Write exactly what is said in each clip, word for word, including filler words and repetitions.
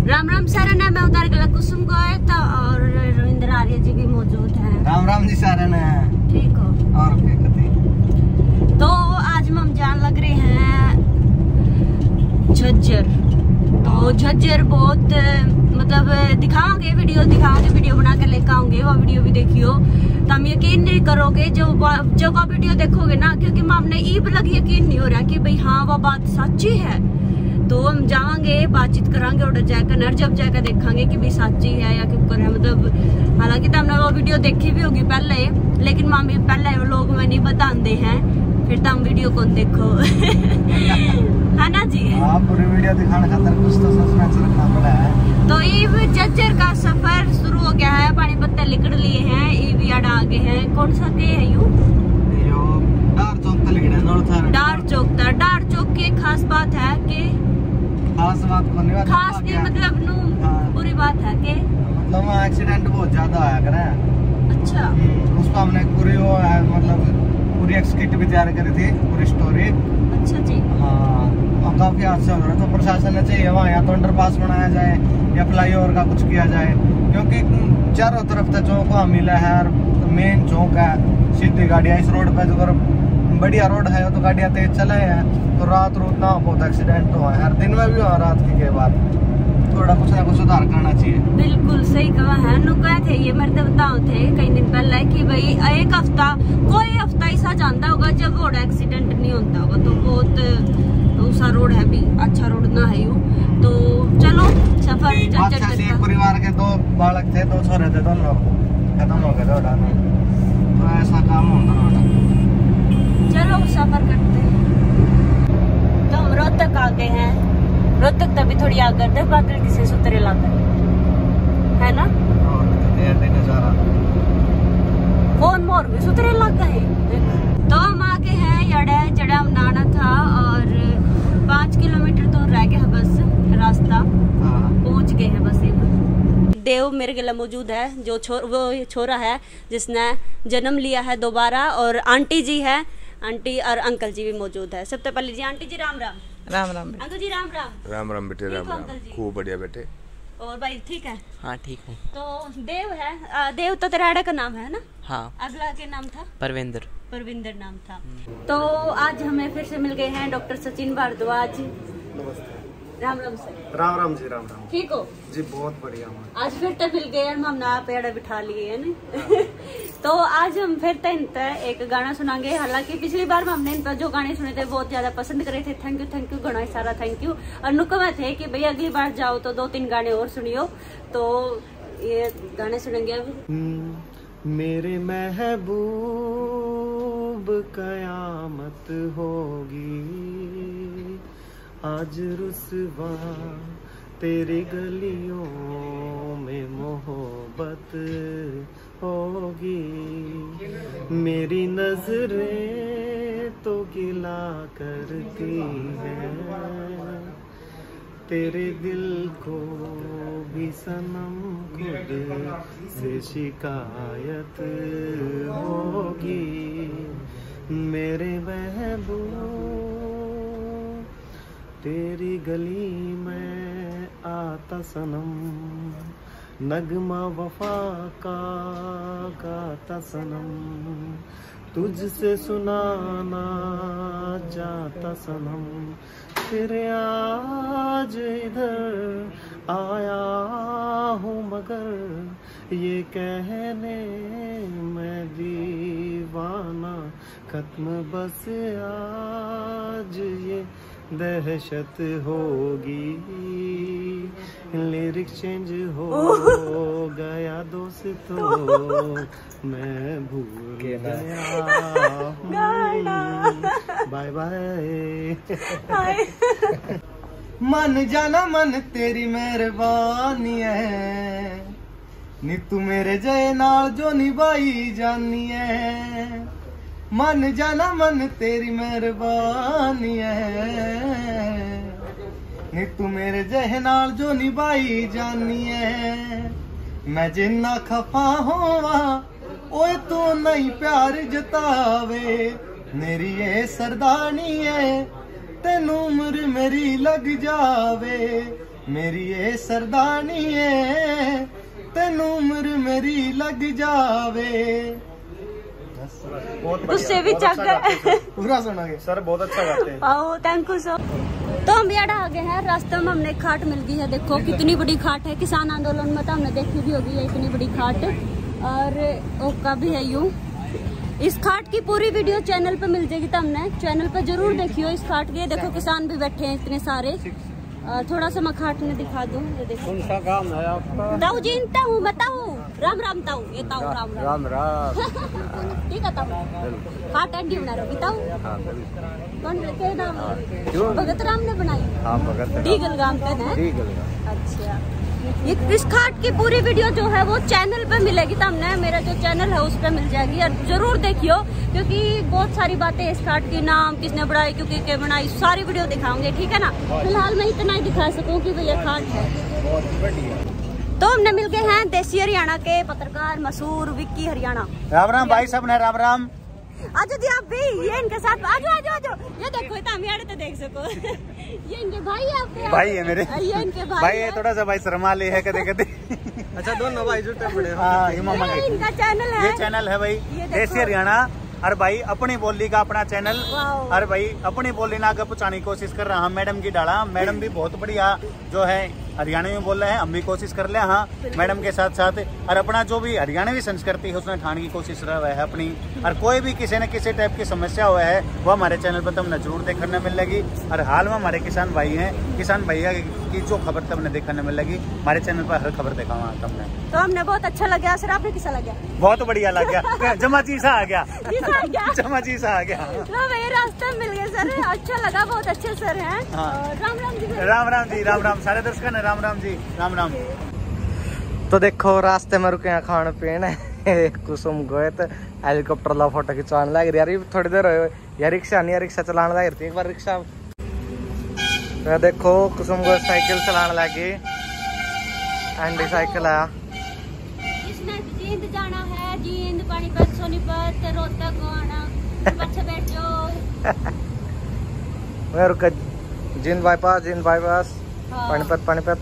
राम राम सारन है, मैं उतार गला कुसुम गोयत और रविंद्र आर्य जी भी मौजूद हैं। राम राम जी सारन है। ठीक हो? और तो आज हम जान लग रहे हैं झज्जर। तो झज्जर बहुत मतलब दिखाओगे, वीडियो दिखाओगे, वीडियो बना कर लेकर आओगे, वो वीडियो भी देखियो। तो हम यकीन नहीं करोगे जो जब वो वीडियो देखोगे ना, क्योंकि हमने ईब लग यकीन नहीं हो रहा कि भाई हाँ वो बात सच्ची है। तो हम जाएंगे, बातचीत करांगे और जाकर जब जाकर देखेंगे कि भी सच्ची है या क्यों है। मतलब हालांकि तो हमने वो वीडियो देखी भी होगी पहले, लेकिन मामी पहले वो लोग मैं नहीं बताते हैं, फिर तो हम वीडियो को देखो है ना जी। हाँ, पूरी वीडियो दिखाने खातिर कुछ तो सस्पेंस रखना पड़ा है। तो ईब झज्जर का सफर शुरू हो गया है, पानी पत्ते लिकड़ लिए हैं, ईब याड आगे हैं। कौन सा के है यू यो डार चौक तक लिखड़ा नोड़ था। डार चौक था। डार चौक की एक खास बात है कि खास बात कोनी बात खास की मतलब नु पूरी बात है कि मतलब वहाँ एक्सीडेंट बहुत ज्यादा आया करे। अच्छा, उसको हमने पूरी वो है मतलब पूरी एक स्किट भी तैयार करी थी, पूरी स्टोरी। अच्छा जी। हाँ, और काफी हादसे हो रहे, तो प्रशासन ने चाहिए वहाँ या तो अंडरपास बनाया जाए या फ्लाईओवर का कुछ किया जाए, क्योंकि चारों तरफ से चौक वहाँ मिला है और मेन चौक है। सीधी गाड़ियाँ इस रोड पे, अगर बढ़िया रोड है तो गाड़ियाँ तेज चले हैं, तो रात रोज ना बहुत एक्सीडेंट हुआ है, हर दिन में भी हुआ रात की के बाद। थोड़ा कुछ ना कुछ सुधार करना चाहिए। बिल्कुल सही कहा है। नु कहे थे ये मेरे बताओ थे कई दिन पहले कि भाई एक हफ्ता कोई हफ्ता ऐसा जानता होगा जब रोड एक्सीडेंट नहीं होता होगा। तो बहुत ऊंचा रोड है भी, अच्छा रोड ना है यू। तो चलो सफर अच्छा, परिवार के दो बालक थे, दो छोरे थे, दोनों खत्म हो गए रोड। तो ऐसा काम होता रोड। चलो सफर करते हैं। तो हम रोहतक आ गए हैं। रोहतक तभी थोड़ी आगे थे, बादल किसी सुतरे लाकर है ना। फोन मोर भी सुतरे लग गए। तो हम आगे हैं यड़े जड़ा हम नाना था और पाँच किलोमीटर दूर रह गया बस रास्ता, पहुंच गए हैं बस। देव मेरे गला मौजूद है, जो छो, वो छोरा है जिसने जन्म लिया है दोबारा, और आंटी जी है, आंटी और अंकल जी भी मौजूद है। सबसे पहले जी आंटी जी राम राम। राम राम बेटे। अंकल जी राम राम। राम राम बेटे, राम राम। खूब बढ़िया बेटे। और भाई ठीक है? हाँ ठीक हूँ। तो देव है, आ, देव तो तेरा आड़ा का नाम है ना? हाँ। अगला के नाम था परविंदर। परविंदर नाम था। तो आज हमें फिर से मिल गए हैं डॉक्टर सचिन भारद्वाज। राम राम सर। राम राम जी। राम राम। ठीक हो जी? बहुत बढ़िया। आज फिर तो मिल गए हम ना पेड़ बिठा लिए है ना। तो आज हम फिर तो एक गाना सुनाएंगे। हालांकि पिछली बार में हमने इन पर जो गाने सुने थे बहुत ज्यादा पसंद करे थे। थैंक यू थैंक यू घना सारा थैंक यू। और नुकमा थे कि भाई अगली बार जाओ तो दो तीन गाने और सुनियो। तो ये गाने सुनेंगे अब। मेरे महबूब कयामत होगी, आज रुसवा तेरी गलियों में मोहब्बत होगी। मेरी नजरें तो गिला करती हैं, तेरे दिल को भी सनम खुद से शिकायत होगी। मेरे महबूब तेरी गली में आता सनम, नगमा वफा का गाता सनम, तुझसे सुनाना चाहता सनम। फिर आज इधर आया हूँ मगर ये कहने मैं दीवाना, खत्म बस आज ये दहशत होगी। लिरिक्स चेंज हो गया दोस्तों, मैं भूल गया। Bye bye. मन जाना मन तेरी मेहरबानी है, नी तू मेरे जय नाल जो निभाई जानी है। मन जाना मन तेरी मेहरबानी है, नी तू मेरे जय नाल जो निभाई जानी है। मैं जिन्ना खफा होवा ओए तू नहीं प्यार जतावे, मेरी ये सरदानी है तेनू उम्र मेरी लग जावे। मेरी ये सरदानी है तेनू उम्र मेरी लग जावे। गुस्से भी चक पूरा सुनागे सर, बहुत अच्छा गाते हैं। आओ थैंक यू सर। तो हम यहाँ आ गए हैं, रास्ते में हमने खाट मिल गई है। देखो कितनी बड़ी खाट है, किसान आंदोलन में तो हमने देखी भी होगी इतनी बड़ी खाट, और ओका भी है यूं। इस खाट की पूरी वीडियो चैनल पे मिल जाएगी, तो हमने चैनल पे जरूर देखियो इस खाट की। देखो किसान भी बैठे हैं इतने सारे। और थोड़ा सा मैं खाट में दिखा दूं, ये देखो। कौन सा काम है आपका? ताऊ जी ताऊ मैं ताऊ राम राम ताऊ, ये ताऊ राम राम राम राम। ठीक है ताऊ, खाट एंडी बना रही ताऊ। कौन के नाम? भगत राम ने बनाई? हाँ भगत डीगल गांव पे ना। डीगल। अच्छा, ये इस खाट की पूरी वीडियो जो है वो चैनल पे मिलेगी, तो हमने मेरा जो चैनल है उस पे मिल जाएगी, और जरूर देखियो क्योंकि बहुत सारी बातें इस खाट की, नाम किसने बनाई, क्योंकि क्या बनाई, सारी वीडियो दिखाऊंगे, ठीक है ना। फिलहाल मैं इतना ही दिखा सकूं कि भैया खाट है। तो हमने मिल गए हैं देसी हरियाणा के पत्रकार मशहूर विक्की हरियाणा। राम राम भाई सब ने, राम राम। आजो जी आप भी, ये इनके साथ आजो आजो आजो। ये देखो इतना तो देख सको। ये इनके भाई है आपके? भाई है मेरे। ये इनके भाई, भाई है, थोड़ा सा भाई शर्मा ले है कदे कदे। अच्छा दोनों भाई जुटे पड़े। हाँ ये मामा ये इनका चैनल है, ये चैनल है भाई देसी हरियाणा। और भाई अपनी बोली का अपना चैनल, और भाई अपनी बोली ना आगे पहुंचाने की कोशिश कर रहा हूँ। मैडम की डाला, मैडम भी बहुत बढ़िया जो है हरियाणवी में बोल रहे हैं, हम भी कोशिश कर ले हाँ मैडम के साथ साथ। और अपना जो भी हरियाणवी संस्कृति है उसमें ठाने की कोशिश कर रहा है अपनी। और कोई भी किसी न किसी टाइप की समस्या हुआ है वो हमारे चैनल पर तुमने जरूर देखने मिलेगी। और हाल में हमारे किसान भाई हैं, किसान भैया की जो खबर तुमने देखने मिलेगी हमारे चैनल पर, हर खबर देखा वहाँ तुमने। तो हमने बहुत अच्छा लगा सर, आपने कैसा लगा? बहुत बढ़िया लग गया, जमा जी सा आ गया, जमा जी सा आ गया। तो भैया रास्ते मिल गए सर, अच्छा लगा, बहुत अच्छे सर हैं। राम राम जी। राम राम जी, राम राम सारे दर्शक ने, राम राम जी, राम राम। तो देखो रास्ते में रुके खान पीन कुसुम गए तो हेलीकॉप्टर ला फोटो खिंचवाने लग रही यार। थोड़ी देर यार रिक्शा नहीं, रिक्शा चलाने लग रही, एक बार रिक्शा तो देखो कुसुम गो साइकिल चलाने लगी, एंडी साइकिल आया। इसने जींद जाना है, जींद पानीपत सोनीपत रोहतक आना, पीछे बैठ जाओ। मैं रुका जींद बाईपास, जींद बाईपास, पानीपत पानीपत।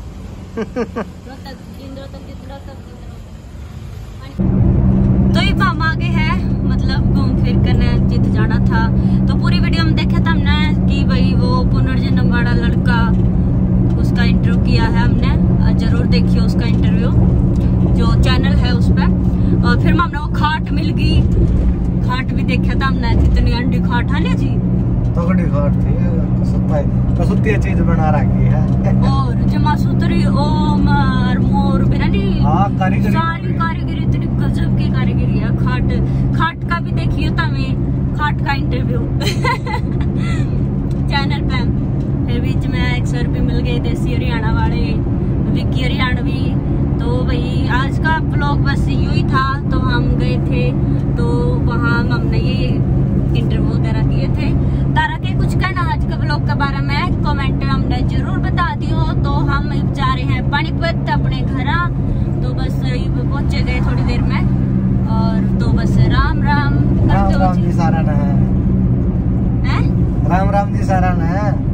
तो ये हम आगे है, मतलब घूम फिर करने जित जाना था। तो पूरी वीडियो में देखा था हमने कि भाई वो पुनर्जन्म वाला लड़का, उसका इंटरव्यू किया है हमने, जरूर देखिए उसका इंटरव्यू जो चैनल है उस पर। और फिर हमने वो खाट मिल गई, खाट भी देखा था हमने, कितनी अंडी खाट है ना जी, तगड़ी खाट थी, कसुत्ती चीज बना रखी है। और जमा सूत्री ओम और मोर बिरानी, हाँ कारीगरी, सारी कारीगरी इतनी गजब की कारीगरी है। खाट खाट का भी देखिए तमें, खाट का इंटरव्यू चैनल पे। फिर बीच में एक सर भी मिल गए देसी हरियाणा वाले, विक्की हरियाणवी। तो भाई आज का ब्लॉग बस यूं ही था। तो हम गए थे, तो वहाँ हमने ये इंटरव्यू वगैरह किए थे। तारा के कुछ कहना आज के ब्लॉग के बारे में कमेंट हमने जरूर बता दियो। तो हम जा रहे हैं पानीपत अपने घर, तो बस पहुंचे गए थोड़ी देर में। और तो बस राम राम, राम राम जी सारा न है, हैं? राम राम जी सारा न है।